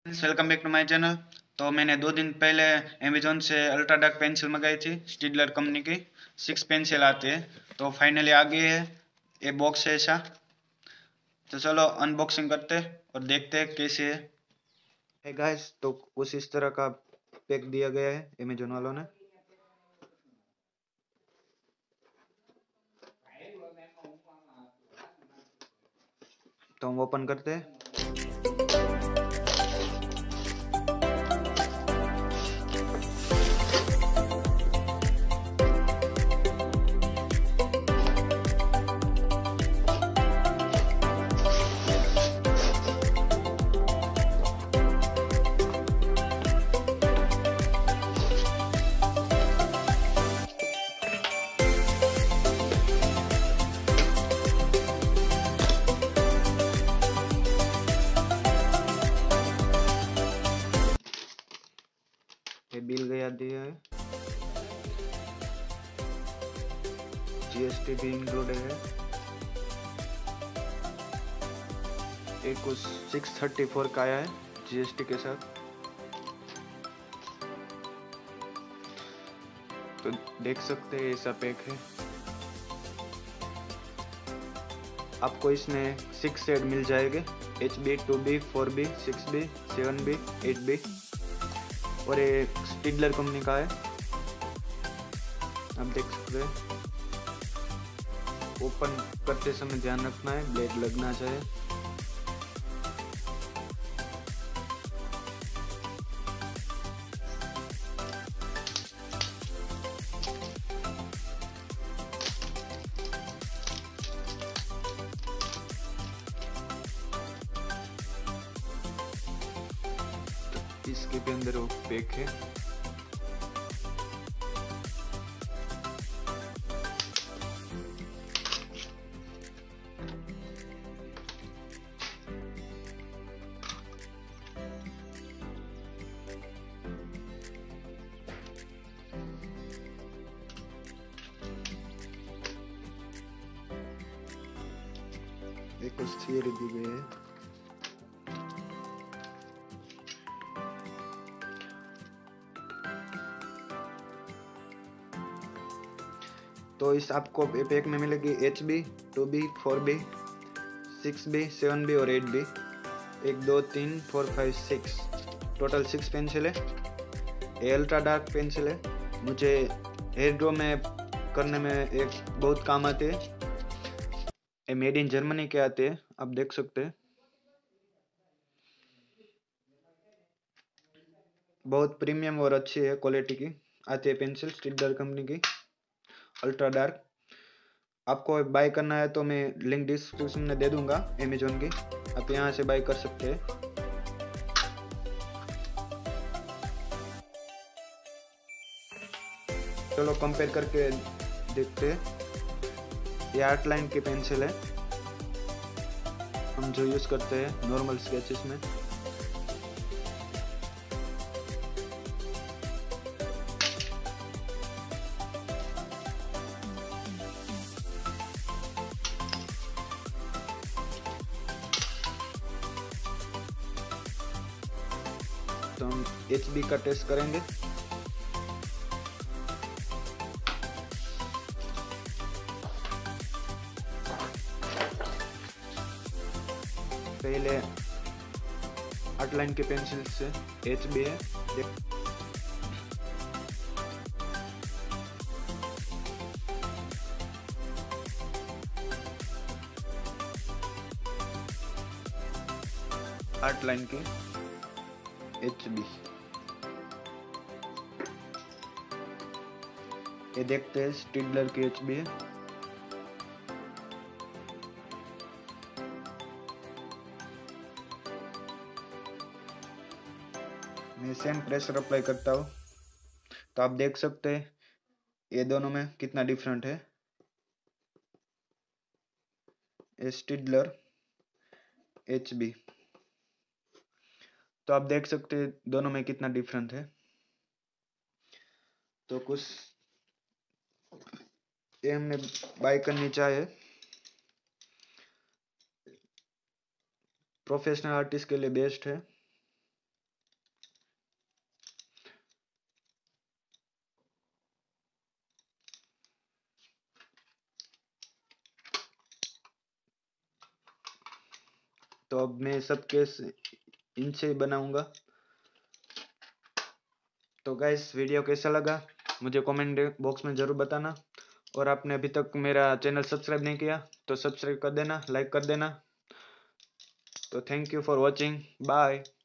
Welcome back to my channel. तो मैंने 2 दिन पहले अमेजोन से अल्ट्रा डार्क पेंसिल मंगाई थी। स्टिडलर कंपनी की 6 पेंसिल आती है। तो फाइनली आ गई है। ये बॉक्स है ऐसा। तो चलो अनबॉक्सिंग करते और देखते हैं कैसे है। हे गाइस, तो कुछ इस तरह का पैक दिया गया है अमेजोन वालों ने। तो हम ओपन करते हैं। ये बिल गया दिया है। जीएसटी भी इंक्लूडेड है। ये कुछ 634 का आया है जीएसटी के साथ। तो देख सकते हैं ऐसा पैक है। आपको इसमें 6 शेड मिल जाएंगे। HB, 2B, 4B, 6B, 7B, 8B और ये स्टिडलर कंपनी का है। आप देख सकते हैं। ओपन करते समय ध्यान रखना है ब्लेड लगना चाहिए। इसके भी अंदर वो पैक है। एक कुछ थियरी दी गई है। तो इस आपको पैक में मिलेगी HB, 2B, 4B, 6B, 7B और 8B। 1 2 3 4 5 6 टोटल 6 पेंसिल है। ये अल्ट्रा डार्क पेंसिल है। मुझे हेयर ड्रॉ में करने में एक बहुत काम आते हैं। ये मेड इन जर्मनी के आते हैं। आप देख सकते हैं। बहुत प्रीमियम और अच्छी है क्वालिटी की आती है पेंसिल स्टिडलर कंपनी की अल्ट्रा डार्क। आपको बाय करना है तो मैं लिंक डिस्क्रिप्शन में दे दूंगा अमेजोन की। आप यहाँ से बाय कर सकते हैं। चलो कंपेयर करके देखते हैं। ये 8 लाइन की पेंसिल है। हम जो यूज करते हैं नॉर्मल स्केचेस में। तो हम HB का टेस्ट करेंगे। पहले 8 लाइन के पेंसिल से HB है। आठ लाइन की HB। ये देखते हैं स्टिडलर की HB है। मैं सेम प्रेशर अप्लाई करता हूँ। तो आप देख सकते हैं ये दोनों में कितना डिफरेंट है। स्टिडलर HB। तो आप देख सकते हैं दोनों में कितना डिफरेंट है। तो कुछ ये हमने बाय करनी चाहिए। प्रोफेशनल आर्टिस्ट के लिए बेस्ट है। तो अब मैं सब केस इनसे बनाऊंगा। तो गाइस वीडियो कैसा लगा मुझे कमेंट बॉक्स में ज़रूर बताना, और आपने अभी तक मेरा चैनल सब्सक्राइब नहीं किया तो सब्सक्राइब कर देना, लाइक कर देना। तो thank you for watching, bye.